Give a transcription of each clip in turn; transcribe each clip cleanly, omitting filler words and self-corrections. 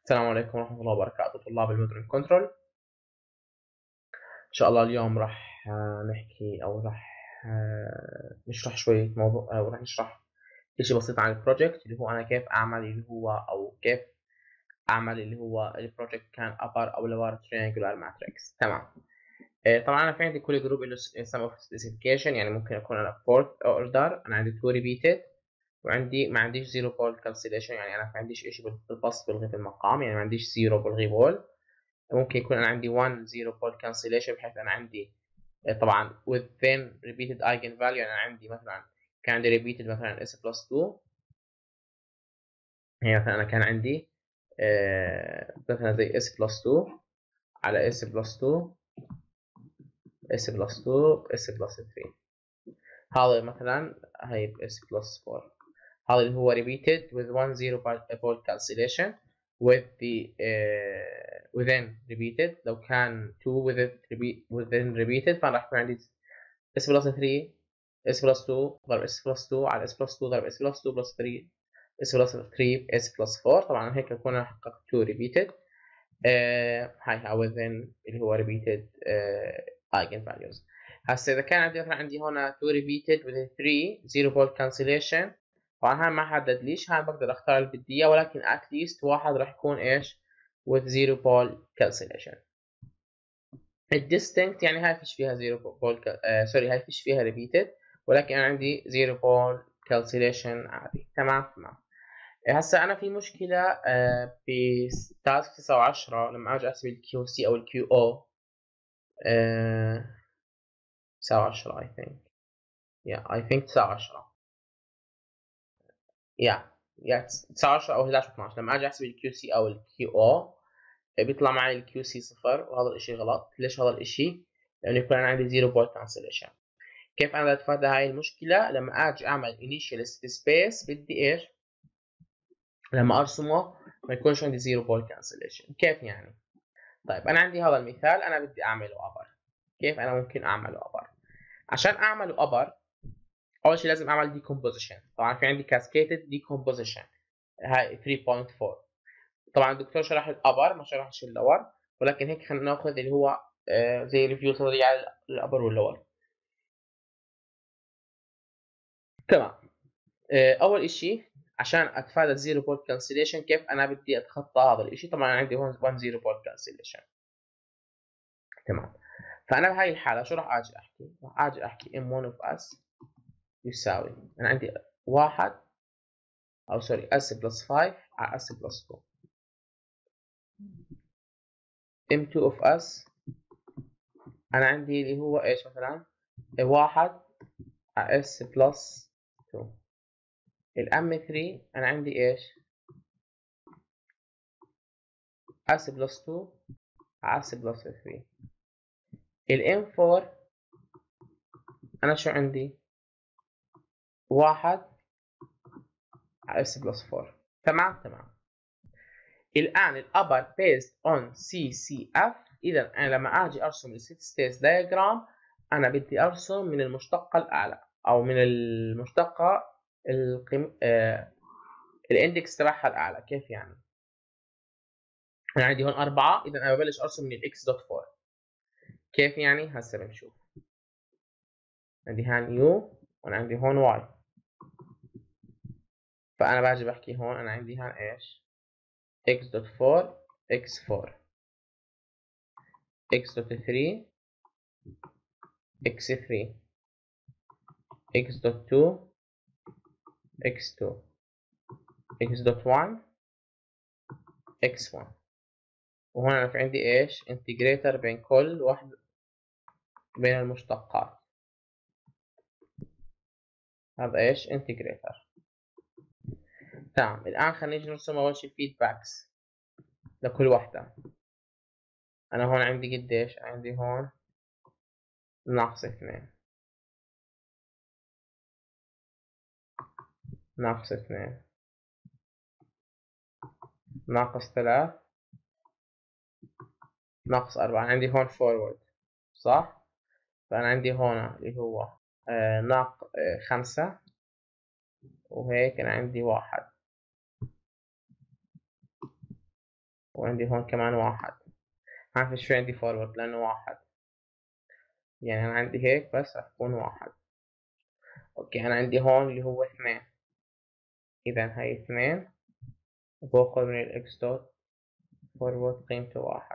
السلام عليكم ورحمة الله وبركاته طلاب المودرن كنترول. إن شاء الله اليوم راح نحكي أو راح نشرح شوية موضوع أو راح نشرح إشي بسيط عن البروجكت اللي هو أنا كيف أعمل اللي هو أو كيف أعمل اللي هو البروجكت كان upper أو lower triangular matrix. تمام. طبعا أنا في عندي كل جروب له sum of specification، يعني ممكن أكون أنا fourth order، أنا عندي 2 repeated، وعندي ما عنديش zero ball cancellation، يعني أنا ما عنديش إشي بالبسط بلغي في المقام، يعني ما عنديش zero بلغي بول. ممكن يكون أنا عندي 1 0 ball cancellation، بحيث أنا عندي طبعا within repeated eigen value، يعني أنا عندي مثلا كان عندي repeated مثلا s plus 2، يعني مثلا أنا كان عندي مثلا زي s plus 2 على s plus 2 s plus 2 s plus 3، هذا مثلا هي s plus 4. هذا اللي هو repeated with 1 0 ball cancellation with the within repeated. لو كان 2 within repeated فأنا راح يكون عندي s plus 3 s plus 2 ضرب s plus 2 على s plus 2 ضرب s plus 2 plus 3 s plus 3 s plus 4. طبعا هيك أكون أنا حققت 2 repeated هاي within اللي هو repeated eigen values. هسه إذا كان عندي مثلا عندي هنا 2 repeated with 3 0 ball cancellation، طبعا هاي ما حدد ليش، هاي بقدر اختار اللي بدي اياه، ولكن at least واحد راح يكون ايش with 0 ball cancellation. الديستنكت يعني هاي فيش فيها 0 ball سوري هاي فيش فيها repeated، ولكن انا عندي 0 ball cancellation عادي. تمام. هسه انا في مشكله في تاسك 9 و10 لما اجي احسب الكيو سي او الكيو او 9 و10 I think I think 9 و10 يا 19 او 11 12. لما اجي احسب الكيو سي او الكيو او بيطلع معي الكيو سي صفر، وهذا الاشي غلط. ليش هذا الاشي؟ لانه يكون انا عندي زيرو بول كانسليشن. كيف انا اتفادى هاي المشكله؟ لما اجي اعمل initial سبيس بدي ايش؟ لما ارسمه ما يكونش عندي زيرو بول كانسليشن. كيف يعني؟ طيب انا عندي هذا المثال انا بدي اعمله ابر. كيف انا ممكن اعمله ابر؟ عشان اعمله ابر اول شيء لازم اعمل ديكومبوزيشن. طبعا في عندي كاسكيتد ديكومبوزيشن هاي 3.4. طبعا الدكتور شرح الابر ما شرحش اللور، ولكن هيك خلينا ناخذ اللي هو زي ريفيو سريع على الابر واللور. تمام. اول اشي عشان اتفادى الزيرو بول كانسليشن، كيف انا بدي اتخطى هذا الاشي؟ طبعا عندي هون 1 زيرو بول كانسليشن. تمام. فانا بهاي الحاله شو راح اجي احكي؟ راح اجي احكي m1 of s يساوي، انا عندي واحد او سوري s بلس 5 على s بلس 2. m2 of s انا عندي اللي هو ايش مثلا؟ واحد على s بلس 2. الام 3 انا عندي ايش؟ اس بلس 2 على اس بلس 3. الام 4 انا شو عندي؟ واحد على اس بلس 4. تمام. الان الابر بيست اون سي سي اف. اذا انا لما اجي ارسم الست ستيت دايجرام انا بدي ارسم من المشتقه الاعلى او من المشتقه القيم الاندكس تبعها الاعلى. كيف يعني؟ انا عندي هون 4، اذا انا ببلش ارسم من الاكس دوت 4. كيف يعني؟ هسه بنشوف. عندي هون يو وانا عندي هون واي، فانا باجي بحكي هون انا عندي هون ايش؟ x دوت 4 x4 x دوت 3 x3 x دوت 2 x2 x دوت 1 x1. وهون انا في عندي ايش؟ انتجريتر بين كل واحد بين المشتقات. هذا ايش؟ انتجريتر. تمام. الان خلينا نيجي نرسم اول شيء الفيدباكس لكل واحدة. انا هون عندي قديش؟ عندي هون ناقص 2 ناقص 2 ناقص 3 ناقص 4. عندي هون فورورد صح؟ فأنا عندي هون اللي هو ناق 5، وهيك أنا عندي 1. وعندي هون كمان 1. ما عارف شو عندي فورورد لأنه 1. يعني أنا عندي هيك بس راح يكون 1. أوكي أنا عندي هون اللي هو 2. إذا هاي 2 وباخذ من الإكس دوت فورورد قيمته 1.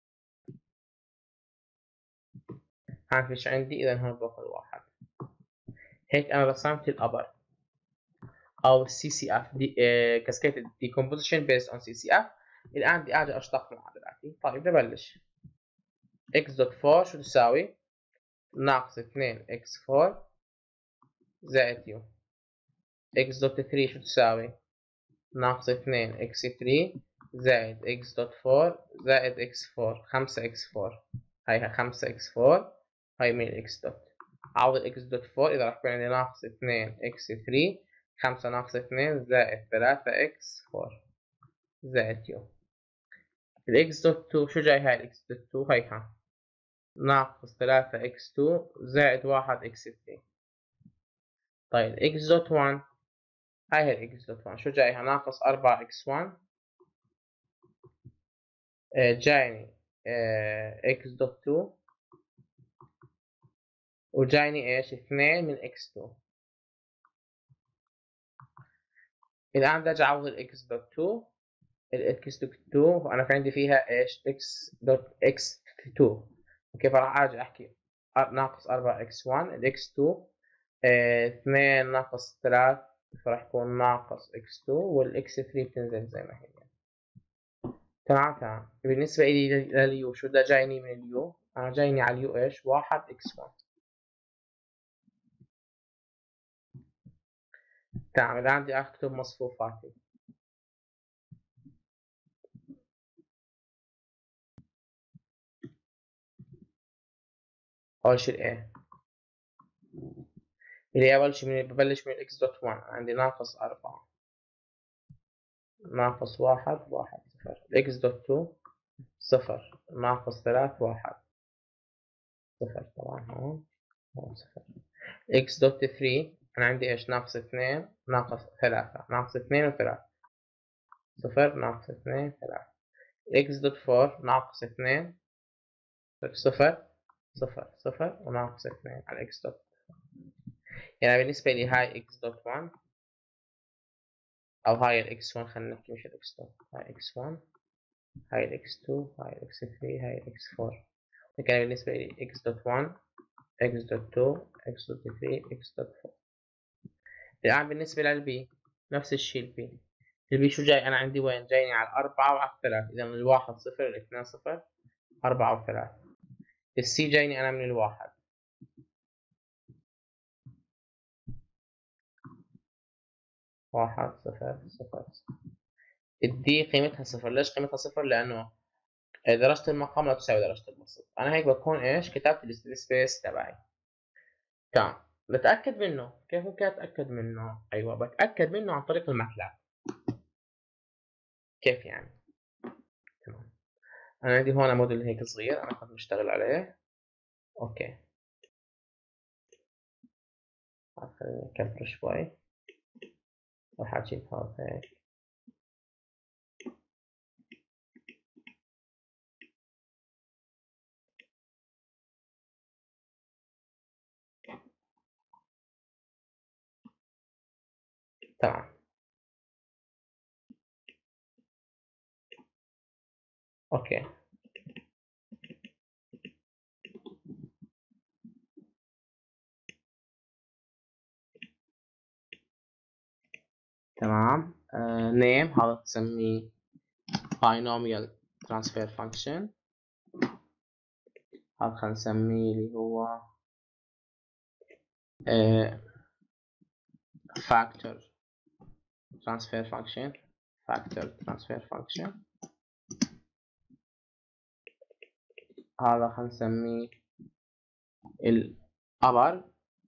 عارف إيش عندي؟ إذا هون باخذ 1. هيك أنا رسمت الأبر أو CCF دي Cascaded Decomposition based on CCF. الآن بدي أجي أشتق معادلاتي. طيب ببلش. x دوت 4 شو تساوي؟ ناقص 2 x4 زائد u. x دوت 3 شو تساوي؟ ناقص 2 x3 زائد x دوت 4 زائد x4 5 x4. هاي 5 x4 هاي من x دوت. عوض x دوت 4 إذا راح يكون عندي ناقص 2 x3 5 ناقص 2 زائد 3 x4 زائد u. الإكس دوت 2 شو جاي؟ هاي الإكس دوت 2 هيها ناقص 3 إكس 2 زائد 1 إكس 3. طيب إكس دوت 1 هاي الإكس دوت 1 شو جايها؟ ناقص 4 إكس 1 جايني إكس دوت 2 وجايني إيش؟ 2 من إكس 2. الآن بدي أجي أعوض الإكس دوت 2. الإكس دوت 2 أنا في عندي فيها إيش؟ إكس دوت إكس 2. كيف راح أجي أحكي ناقص 4 إكس 1 الإكس 2 2 ناقص 3 فراح يكون ناقص x2 والx 3 بتنزل زي ما هي. تمام. بالنسبة لي لليو شو ده جايني من اليو؟ أنا جايني على اليو إيش؟ 1 x1. تمام. الآن بدي أكتب مصفوفاتي. أول شي A اللي أول شي ببلش من x دوت 1 عندي ناقص 4 ناقص 1 1 0. x دوت 2 0 ناقص 3 1 0. طبعا هون 0. x دوت 3 أنا عندي إيش؟ ناقص 2 ناقص 3 ناقص 2 و3 0 ناقص 2 3. x دوت 4 ناقص 2 0 0 0 وناقص 2 على x دوت. يعني بالنسبة لي هاي x دوت 1 أو هاي ال x1 خلينا نحكي مش ال x دوت. هاي x1 هاي ال x2 هاي ال x3 هاي ال x4. يعني بالنسبة لي x دوت 1 x دوت 2 x دوت 3 x دوت 4. الآن بالنسبة للبي نفس الشيء. البي شو جاي؟ أنا عندي وين؟ جايني على 4 وعلى 3. إذا الواحد 0 الاثنين 0 4 و3. السي جايني أنا من الواحد 1 0 0. الدي قيمتها 0. ليش قيمتها 0؟ لأنه درجة المقام لا تساوي درجة البسط. أنا هيك بكون إيش؟ كتبت الستيدي سبيس تبعي. تمام. بتأكد منه. كيف ممكن أتأكد منه؟ أيوه بتأكد منه عن طريق الماتلاب. كيف يعني؟ تمام. أنا عندي هون موديل هيك صغير أنا كنت بشتغل عليه. أوكي. خليني أكبر شوي. راح أجيب هذا هيك. تمام. أوكي. تمام. name هذا تسميه binomial transfer function. هذا خلينا نسميه اللي هو factor transfer function. هذا خلينا نسميه الأبر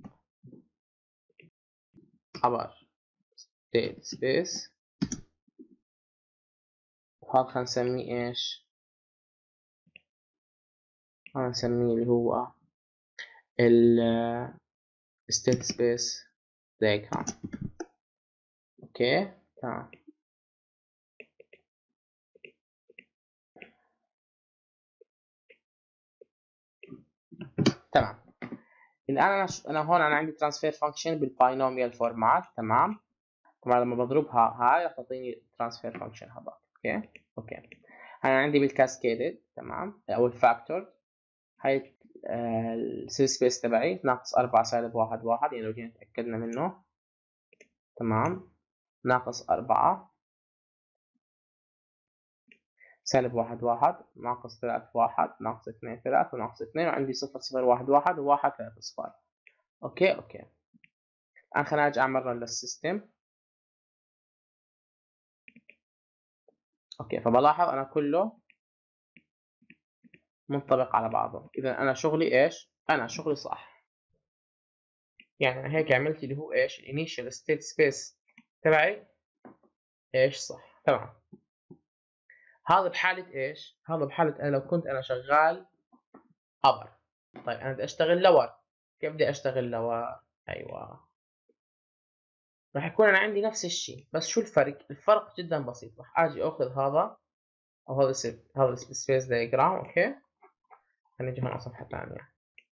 state space. وهذا خلينا نسميه ايش؟ هذا نسميه اللي هو ال state space diagram. اوكي تمام. تمام. الآن أنا هون عندي ترانسفير فانكشن بالباينوميال فورمات. تمام. طبعا لما بضربها هاي راح تعطيني ترانسفير فانكشن هذا. اوكي. انا عندي بالكاسكيدد. تمام. او الفاكتور هاي السيل سبيس تبعي ناقص 4 سالب 1 1 يعني لو جينا تأكدنا منه. تمام. ناقص 4 سالب 1 1 ناقص 3 1 ناقص 2 3 وناقص 2 وعندي 0 0 1 1 و1 3 صفار. اوكي. الآن خلينا نرجع مرة للسيستم. اوكي. فبلاحظ انا كله منطبق على بعضه. اذا انا شغلي ايش؟ انا شغلي صح. يعني انا هيك عملت اللي هو ايش؟ الانيشال ستيت سبيس تبعي ايش صح. تمام. هذا بحالة ايش؟ هذا بحالة انا لو كنت انا شغال ابر. طيب انا بدي اشتغل لور. كيف بدي اشتغل لور؟ ايوه، راح يكون انا عندي نفس الشيء، بس شو الفرق؟ الفرق جدا بسيط. راح اجي اخذ هذا او هذا السبيس دايجرام. اوكي. هنيجي هون على صفحة ثانية.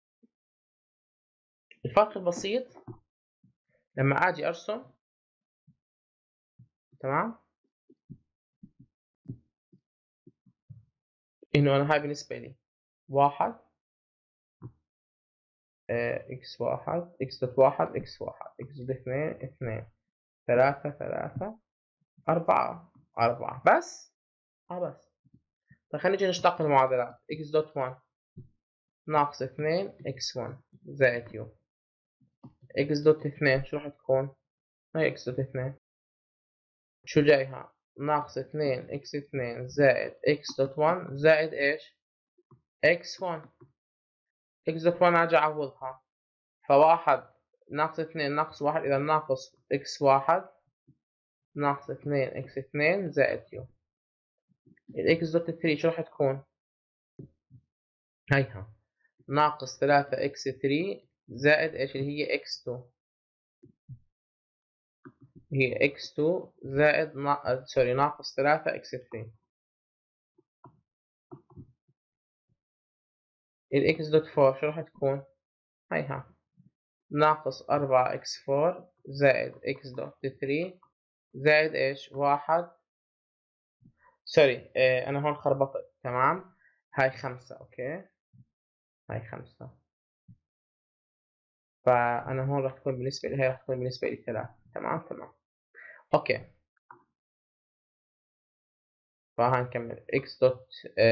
الفرق البسيط لما اجي ارسم. تمام. انه انا هاي بالنسبة لي 1 اكس 1 اكس دوت 1 اكس 1 اكس دوت 2 2 3 3 4 4 بس. بس. طيب خلينا نيجي نشتق المعادلات. اكس دوت 1 ناقص 2 اكس 1 زائد يو. اكس دوت 2 شو راح تكون؟ هاي اكس دوت 2 شو جايها؟ ناقص 2 اكس 2 زائد اكس دوت 1 زائد ايش؟ اكس 1. اكس دوت 1 اجي اعوضها. فواحد ناقص 2 ناقص 1 اذا ناقص اكس 1 ناقص 2 اكس 2 زائد يو. الاكس دوت 3 شو راح تكون؟ هيها ناقص 3 اكس 3 زائد ايش اللي هي اكس 2. هي اكس 2 زائد سوري ناقص 3 اكس 3. الاكس دوت 4 شو راح تكون؟ هيها ناقص 4 اكس 4 زائد اكس دوت 3 زائد ايش؟ 1. سوري انا هون خربطت. تمام. هاي 5. اوكي. هاي 5. فانا هون راح تكون بالنسبة لي، هاي راح تكون بالنسبة لي 3. تمام. اوكي. فهنكمل x دوت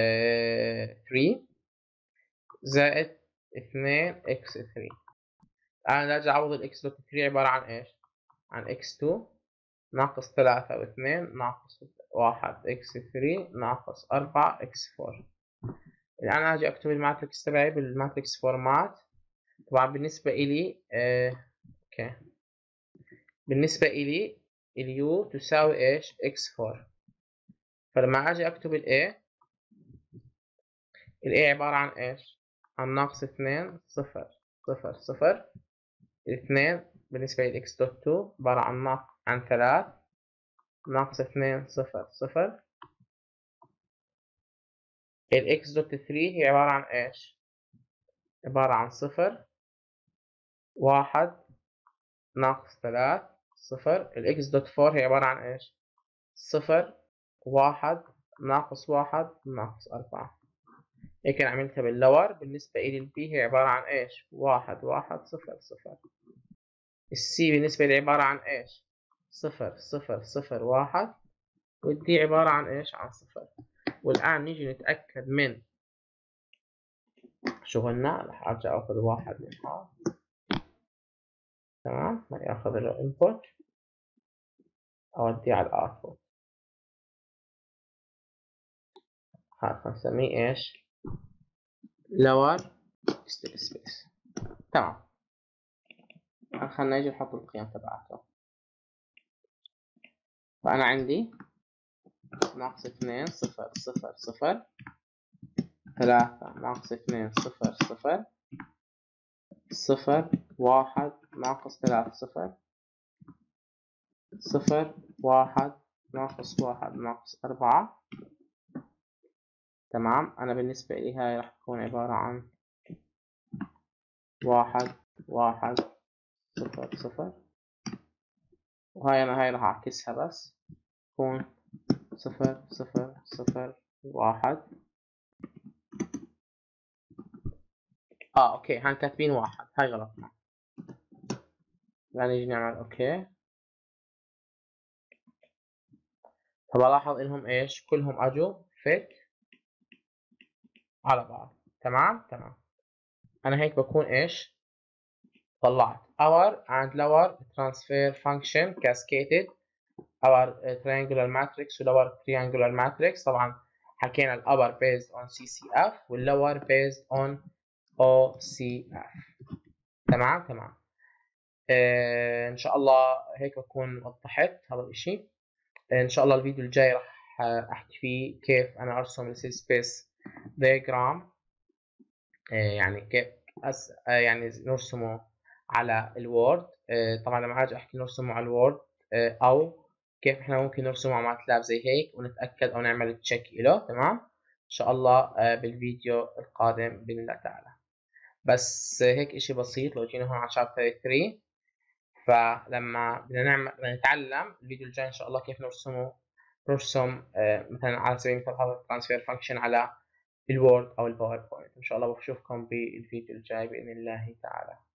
3 زائد 2 x 3. أنا راجع أعوض ال x دوت 3 عبارة عن إيش؟ عن x 2 ناقص 3 و2 ناقص 1 x 3 ناقص 4 x 4. الآن أجي أكتب الماتريكس تبعي بالماتريكس فورمات. طبعا بالنسبة إلي أوكي. بالنسبة إلي اليو تساوي إيش؟ x 4. فلما أجي أكتب ال A عبارة عن إيش؟ عن ناقص 2 0 0 0. الاثنين بالنسبة لي x دوت 2 عبارة عن 3 ناقص 2 0 0. ال x دوت 3 هي عبارة عن إيش؟ عبارة عن 0 1 ناقص 3 0. ال x دوت 4 هي عبارة عن إيش؟ 0 1 ناقص 1 ناقص 4. هيك أنا عملتها باللور. بالنسبة إلي ال b هي عبارة عن إيش؟ 1 1 0 0. السي بالنسبة لي عبارة عن إيش؟ 0 0 0 1. والدي عبارة عن إيش؟ عن 0. والآن نيجي نتأكد من شغلنا. راح أرجع أخذ واحد منها. تمام. هاي أخذ له input أوديه على الأوتبوت. هذا نسميه إيش؟ lower state space. تمام. خلنا نيجي نحط القيم تبعته. فأنا عندي ناقص 2 0 0 0 3 ناقص 2 0 0 0 1 ناقص 3 0 0 1 ناقص 1 ناقص 4. تمام. أنا بالنسبة لي هاي راح تكون عبارة عن 1 1 0 0. وهاي أنا هاي راح أعكسها بس تكون 0 0 0 1. أوكي هان كاتبين 1 هاي غلط. يعني نيجي نعمل أوكي. فبلاحظ إنهم إيش كلهم أجوا فيت على بعض. تمام. أنا هيك بكون إيش طلعت our and lower transfer function cascaded our triangular matrix و lower triangular matrix. طبعا حكينا ال upper based on CCF وال lower based on OCF. تمام. إن شاء الله هيك بكون وضحت هذا الإشي. إن شاء الله الفيديو الجاي راح أحكي فيه كيف أنا أرسم السيل سبيس دياجرام، يعني كيف يعني نرسمه على الوورد. طبعا لما اجي احكي نرسمه على الوورد، او كيف احنا ممكن نرسمه على ماتلاب زي هيك ونتاكد او نعمل تشيك له. تمام ان شاء الله بالفيديو القادم باذن الله تعالى. بس هيك اشي بسيط. لو جينا هون على شابتر 3، فلما بدنا نتعلم الفيديو الجاي ان شاء الله كيف نرسم مثلا على سبيل المثال هذا الترانسفير فانكشن على الوورد او الباوربوينت. ان شاء الله بشوفكم بالفيديو الجاي باذن الله تعالى.